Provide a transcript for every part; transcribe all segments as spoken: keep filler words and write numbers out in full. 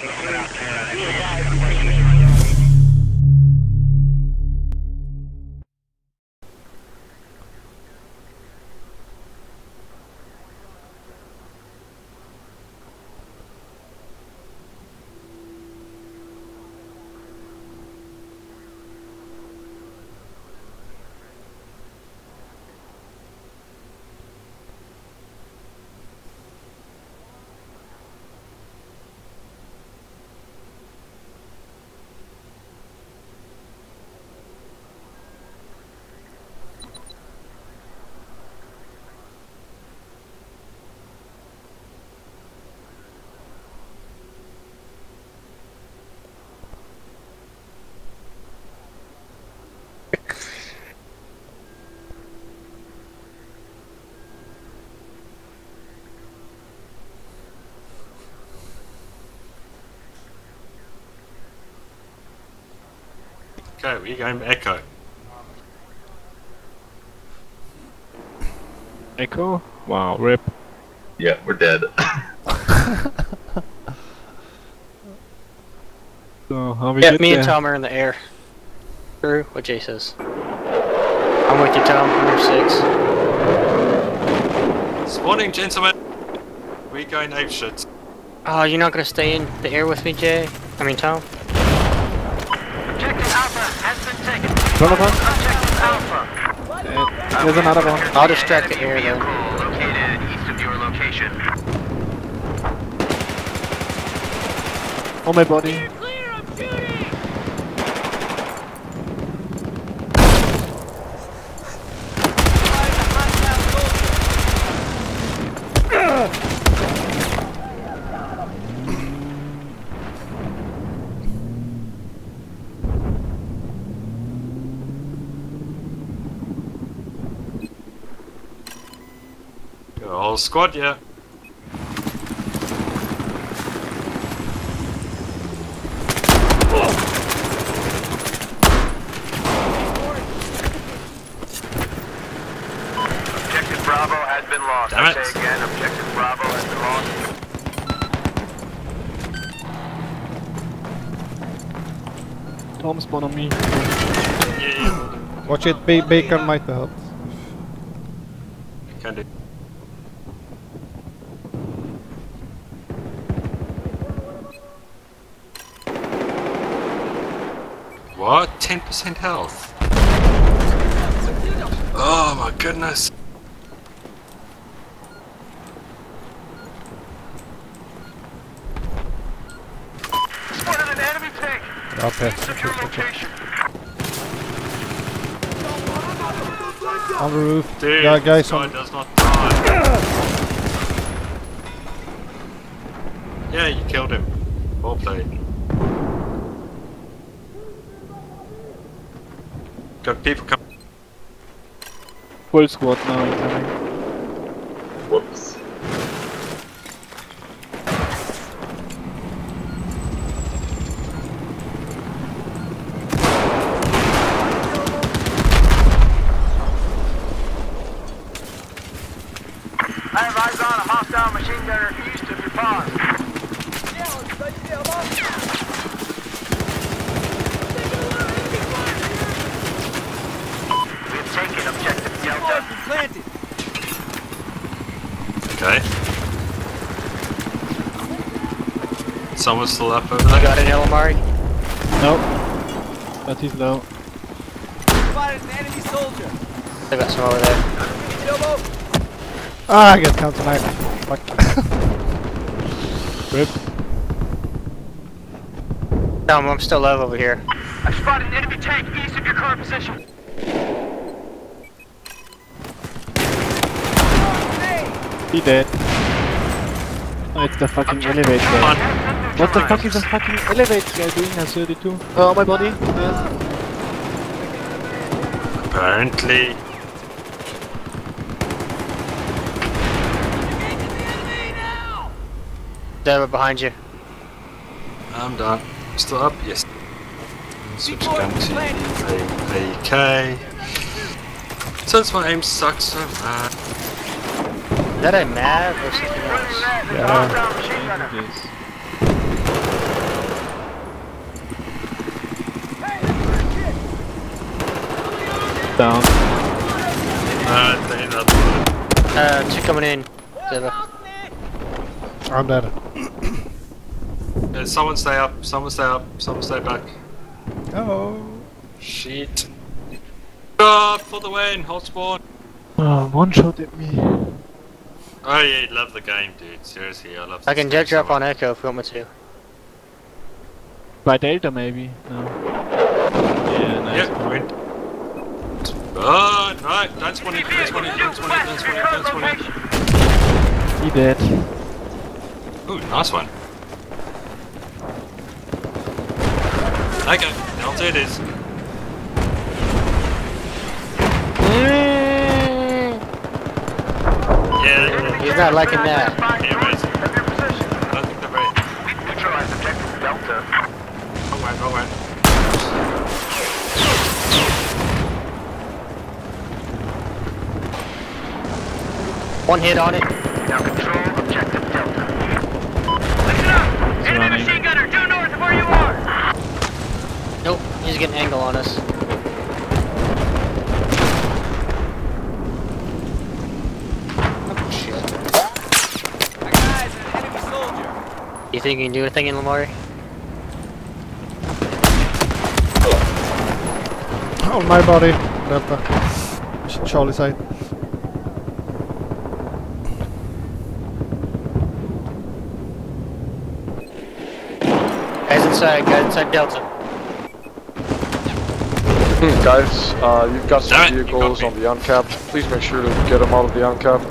Okay, we're going Echo. Echo? Wow, rip. Yeah, we're dead. So, how we Yeah, get me there? and Tom are in the air. True, what Jay says. I'm with you, Tom. Number six. Spawning, gentlemen! We're going ape shit. Oh, you're not gonna stay in the air with me, Jay? I mean, Tom? Objective Alpha has been taken. One of us? Objective Alpha. Uh, there's another one. I'll distract the air, though. Located east of your location. On my body. Clear, I'm shooting! Got a whole squad, yeah. Objective Bravo has been lost. Damn it. Say again, Objective Bravo has been lost. Tom spawn on me. Yeah, Watch it, ba Bacon might help. can do. What? ten percent health? Oh my goodness. Spotted an enemy tank. Okay. East of your location. On the roof. Dude, Yeah, guys this guy on. does not die. Yeah, you killed him. Well played. Got people coming. Full squad now incoming. Whoops. I have eyes on a hostile machine gunner east of your pond. We have taken objective Delta. Okay. Someone's still up over You there. got it, Elamari? Nope. But he's low. I got some over there. Ah, I get counter knife. Fuck. Rip. Tom, I'm still low over here. I've spotted an enemy tank east of your current position. He dead. Oh, it's the fucking elevator Come guy. on. What the fuck is the fucking elevator guy doing at thirty-two? Oh, my body. Yes. Apparently. They're behind you. I'm done. Still up? Yes. Switch gun to A K. Since my aim sucks so much. Is that a Mav or something else? Yeah. Hostile machine gunner. It is. down. Uh, they end up. Uh, two coming in. Zero. I'm dead. Uh, someone stay up, someone stay up, someone stay back. Oh. Shit. God, for the win, hold spawn. Oh, one shot at me. Oh yeah, love the game, dude. Seriously, I love I this can game jet so drop on much. Echo if you want me to. By Delta, maybe? No. Yeah, nice. Yep, win. Oh, right, don't spawn in, don't spawn in, don't spawn in, don't spawn in, don't spawn in. He dead. Ooh, nice one. Okay, Delta it is. Yeah, He's not liking that. yeah, amazing. I don't think they're ready. Neutralize objective Delta. Wrong way, wrong way. One hit on it. Now control objective Delta. Listen up! Enemy running. machine gunner due north of where you are! Nope, he's getting angle on us. You think you can do anything in Lamar? On my body. Delta. Charlie side. Guys inside, guys inside Delta. Hmm, guys, uh, you've got some Damn it, you vehicles got on the uncapped. Please make sure to get them out of the uncapped.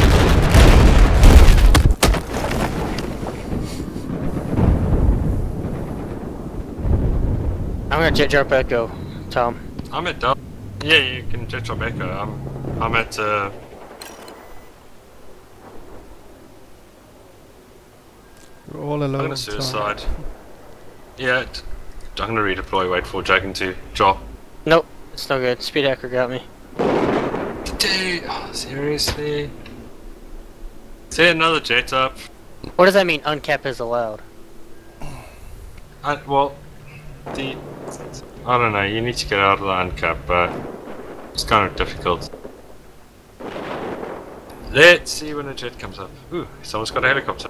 I'm gonna jet drop Echo, Tom. I'm at Delta. Yeah, you can jet drop Echo. I'm, I'm at, uh... We're all I'm alone. gonna so- suicide. Yeah, t- I'm gonna redeploy, wait for Dragon to drop. Nope, it's no good. Speed hacker got me. Dude, oh, seriously? See another jet up. What does that mean? Uncap is allowed. I, well, the... I don't know, you need to get out of the uncap, but it's kind of difficult. Let's see when a jet comes up. Ooh, someone's got a helicopter.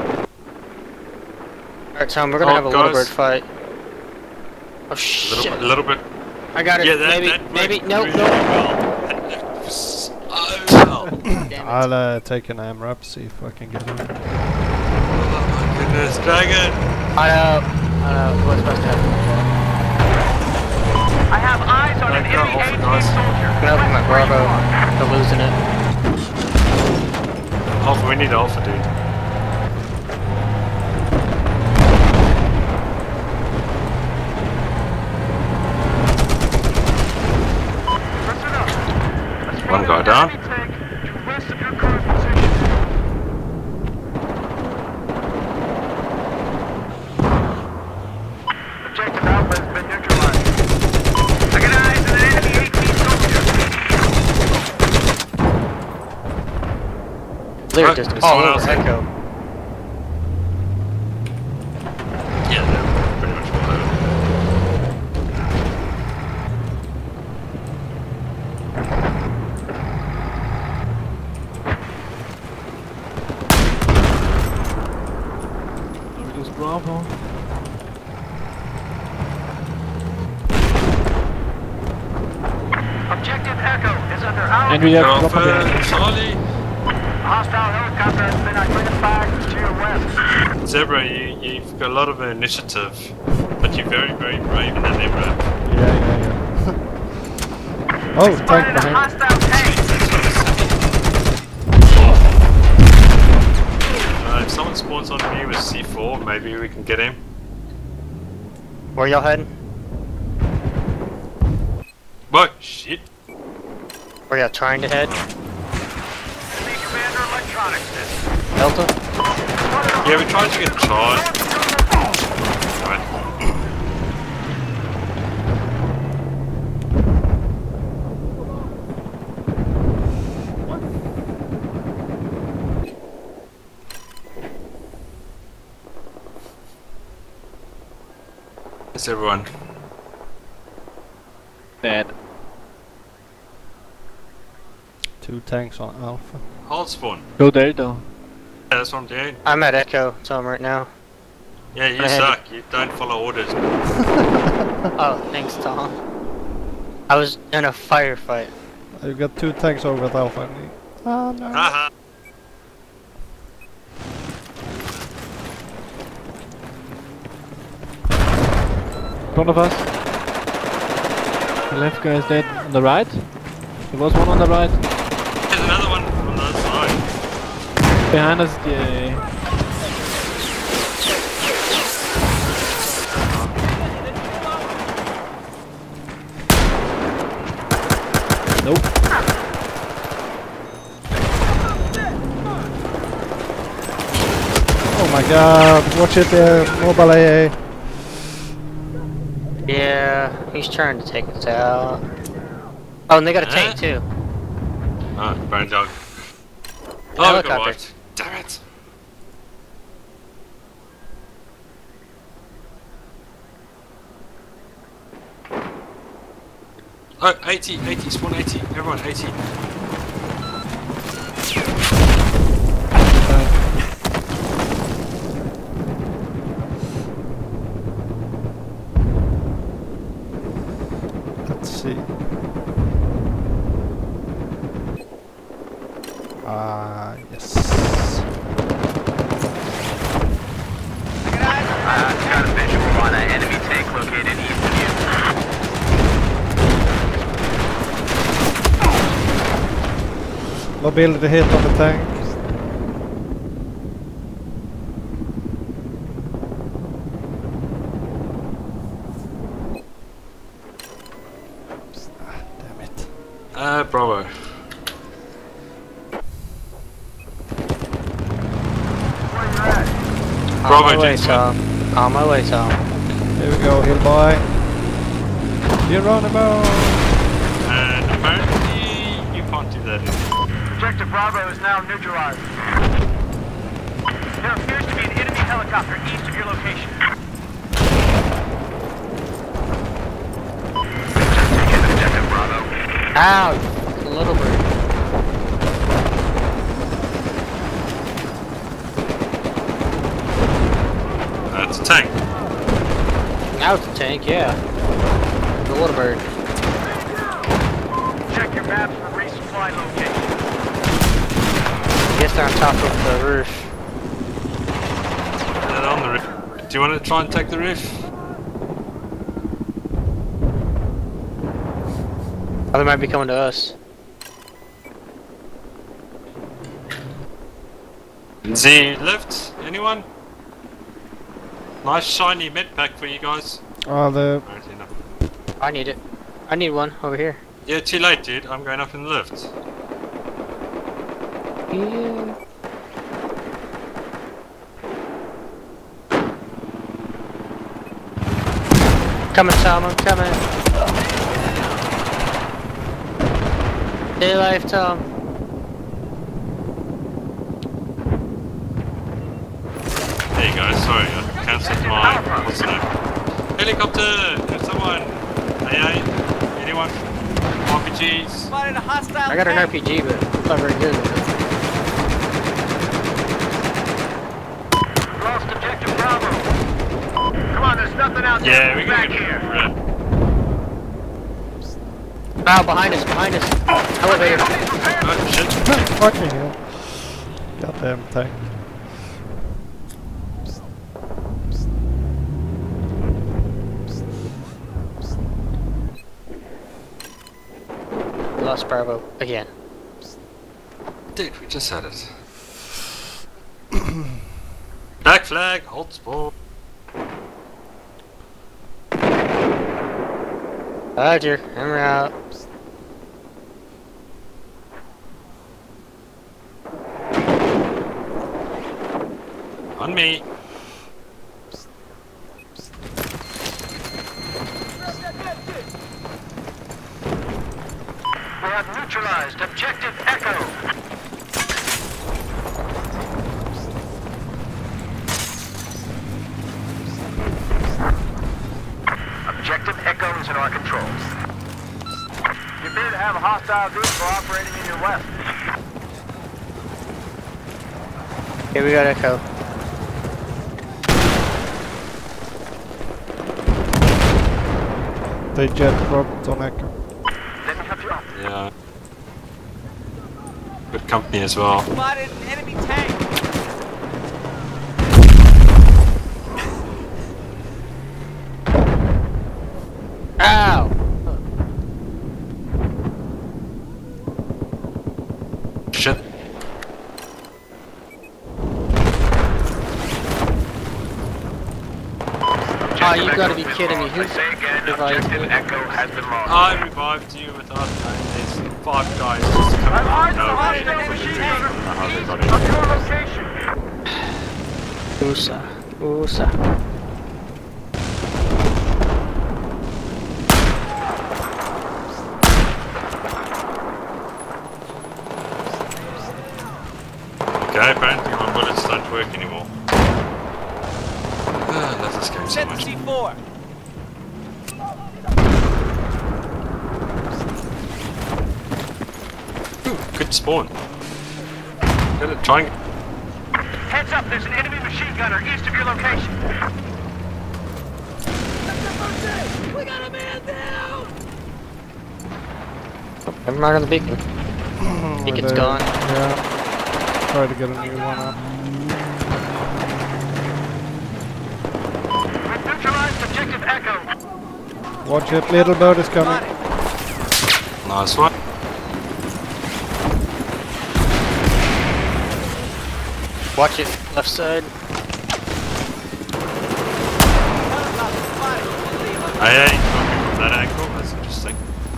Alright, Tom, we're gonna Oh, have a little guys. bird fight. Oh A shit! little, bit- a little bit. I got it. Yeah, that, maybe, that maybe. worked Nope, really nope. well. That worked so well. Damn it. I'll uh, take an AMRAP, see if I can get him. Oh my goodness, Dragon! I know. I know. What's supposed to happen? I have eyes on an Like, uh, enemy off the eighteen guys. soldier. Nope, I'm at Bravo. They're losing it. Alpha, we need Alpha, dude. Listen up. Let's One run guy an down. enemy tank to west of your current position. Objective Alpha has been neutralized. I got eyes on an enemy eighteen soldier. Clear Right, distance. there's Oh, someone over else there. Echo. Yeah, they're pretty much all over. We lose Bravo. Objective Echo is under our And we have Alpha, propaganda. Charlie! hostile helicopter has been identified to your west. Zebra, you, you've got a lot of initiative, but you're very, very brave in that Zebra. Yeah, yeah, yeah. Oh, tank Spotted a behind. hostile tank. Uh, if someone spawns on me with C four, maybe we can get him. Where y'all heading? What? Shit. Where y'all trying to head? Enemy commander electronics system. Delta? Yeah, we tried to get charged. Right. It's everyone. Dead. two tanks on Alpha. Hold spawn. Go Delta. Yeah, that's what I'm doing. I'm at Echo, Tom, right now. Yeah, you I had suck. You don't follow orders. Oh, thanks, Tom. I was in a firefight. You got two tanks over at Alpha. Ah, no. Haha. In front of us. The left guy is dead. On the right? There was one on the right. There's another one on the other side. Behind us, yeah. Nope. Oh my god, watch it there, mobile A A. Yeah, he's trying to take us out. Oh, and they got a tank too. Ah, burn dog. Oh, Helicopter. God, what? Damn it! Oh, eighty, eighty, spawn eighty, everyone eighty. Let's see. Ah, yes. Uh, got a visual on an enemy tank located east of you. Mobility hit on the tank. Ah, damn it. Uh, Bravo. On Bravo, my way, gentlemen. Tom. On my way, Tom. Here we go, hill boy. Geronimo! And apparently, you can't do that anymore. Objective Bravo is now neutralized. There appears to be an enemy helicopter east of your location. Taking Objective Bravo. Ow, little bird. That's a tank. Now it's a tank, yeah. The little bird. Check your maps for resupply location. I guess they're on top of the roof. They're on the roof. Do you want to try and take the roof? Oh, they might be coming to us. Z lift? Anyone? Nice shiny med pack for you guys. Oh, the... Apparently not. I need it. I need one over here. Yeah, too late, dude. I'm going up in the lift. Yeah. Coming, Tom, I'm coming. Stay alive, Tom. There you go. Sorry, I cancelled my. What's the name? Helicopter! There's someone! A A? Anyone? R P Gs? I got an R P G, but it's not very good. Lost Objective Bravo. Come on, there's nothing out there. Yeah, we Back can here. get Wow, behind us, behind us. Elevator. Oh, shit. Fucking hell. Goddamn tank. Lost Bravo again. Dude, we just had it. Back flag, hold spawn. Roger, I'm out. On me. We have neutralized Objective Echo. Objective Echo is in our control. You appear to have a hostile vehicle operating in your west. Okay, we got Echo. They jet dropped on Echo. Let me help you out. Yeah. Good company as well. Spotted an enemy tank. Ow! Shit. Oh, you gotta be kidding me. Who's Say again, revived objective me? Echo has been lost. I revived you with us, man. There's five guys just coming I'm out on of the nowhere. enemy tank. How they got East of it. your location. U S A. U S A. Okay, apparently my bullets don't work anymore. Ah, I love this game so Set the much. C four. Ooh, good spawn. Get it, try and... Heads up, there's an enemy machine gunner east of your location. Never mind on the beacon. Beacon's They- gone. Yeah. Try to get a new one up. We've neutralized objective Echo. Watch it, little bird is coming. Spotted. Nice one. Watch it. Left side. Hey, hey, coming from that angle, that's interesting.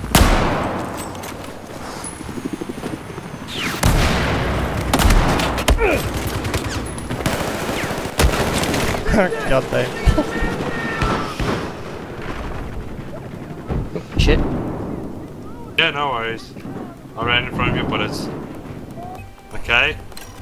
God damn. Shit. Yeah, no worries. I ran in front of your bullets. Okay.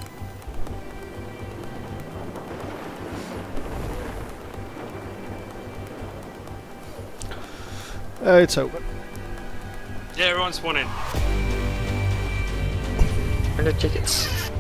Uh, it's over. Yeah, everyone's spawning. Where are the tickets?